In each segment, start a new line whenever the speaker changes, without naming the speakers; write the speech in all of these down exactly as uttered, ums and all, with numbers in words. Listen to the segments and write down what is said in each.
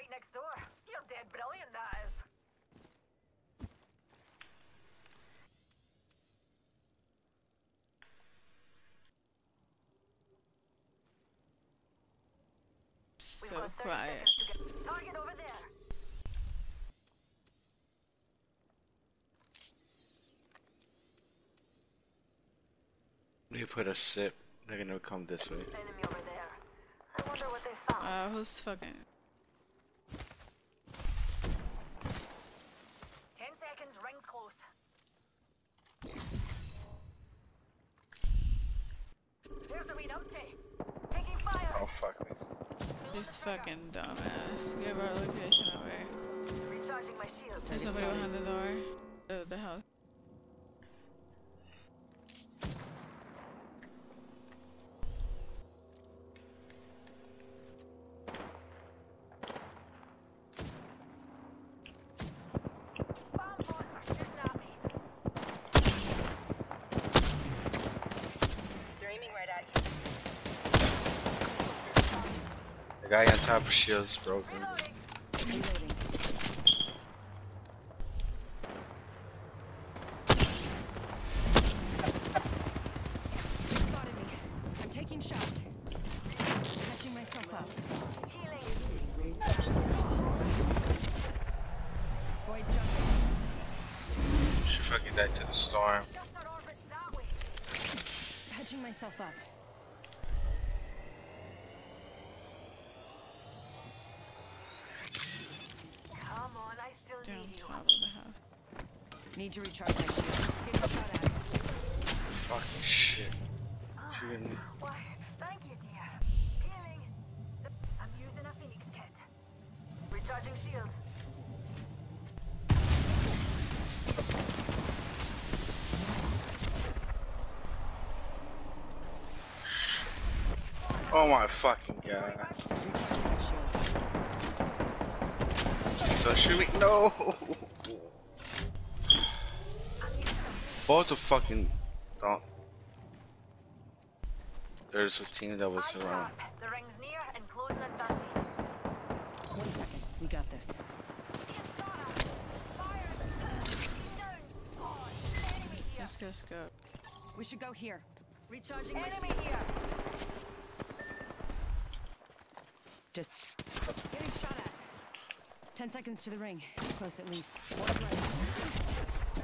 right next door. You're dead brilliant, that is. We've
So
got thirty
quiet.
seconds to get target over there.
You put a sip, they're gonna come this way.
Enemy over there. I wonder what they found.
Uh, who's fucking?
Ten seconds, rings close. There's a wee numpty. Taking fire.
Oh fuck me.
This fucking dumbass. Give our location away.
Recharging my shield.
There's somebody behind the door. The, the house.
Bomb bots are shooting at me. They're aiming right at you.
The guy on top of shield's broken.
Reloading.
Reloading. You spotted me. I'm taking shots. Catching myself up.
Healing.
Void jumping.
She fucking died to the storm.
Just our orbit that way.
Catching myself up.
Come on, I still
Down
need you.
top of the house.
Need to recharge my shields. Getting shot at.
Fucking shit.
Ah,
She didn't.
why, thank you, dear. Healing. I'm using a Phoenix kit. Recharging shields.
Oh my fucking god.
Recharging my shields.
So shoot me. No! Both the fucking. Don't. There's a team that was
Eyes
around.
sharp. The ring's near and closing in thirty.
One second. We got this.
Being shot at. Fire. Down. Oh, enemy here.
Let's go scope.
We should go here. Recharging my
Enemy
shields.
here.
Just getting shot at. Ten seconds to the ring. It's close at least. One right.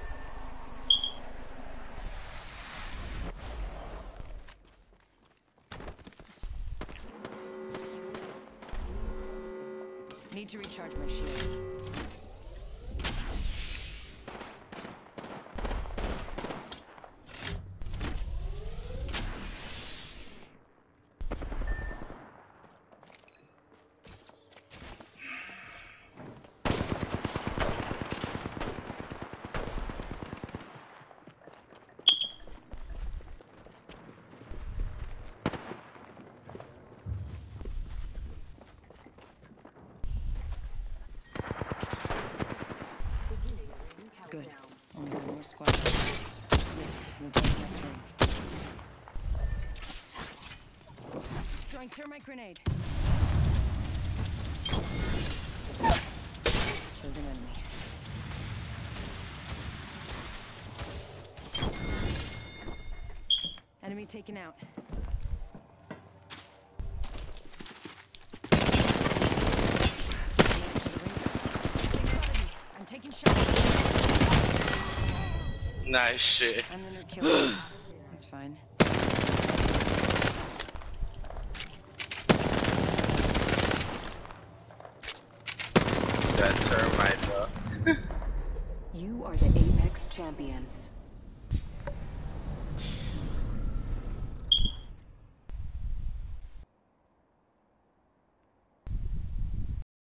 Need to recharge my shields. Good. Only one more squad. Yes, let's go to the next ring. Throwing thermite grenade. Killed an enemy. Enemy taken out. I'm taking shots.
Nice shit.
I'm the new killer. That's fine.
That termite, bro.
You are the Apex champions.